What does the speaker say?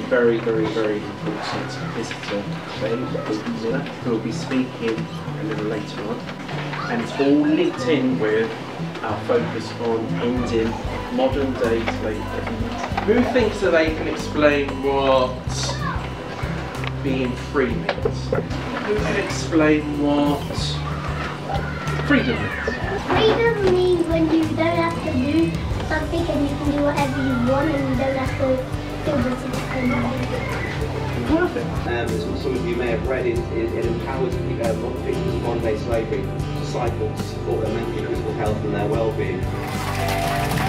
very, very, very important visitor today, Miller, who will be speaking a little later on. And it's all linked in with our focus on ending modern day slavery. Who thinks that they can explain what being free means? Who can explain what freedom means? Freedom means when you don't have to do something and you can do whatever you want and you don't have to feel the system. Perfect. As some of you may have read, it empowers victims of modern-day slavery to cycle to support their mental and physical health and their well-being.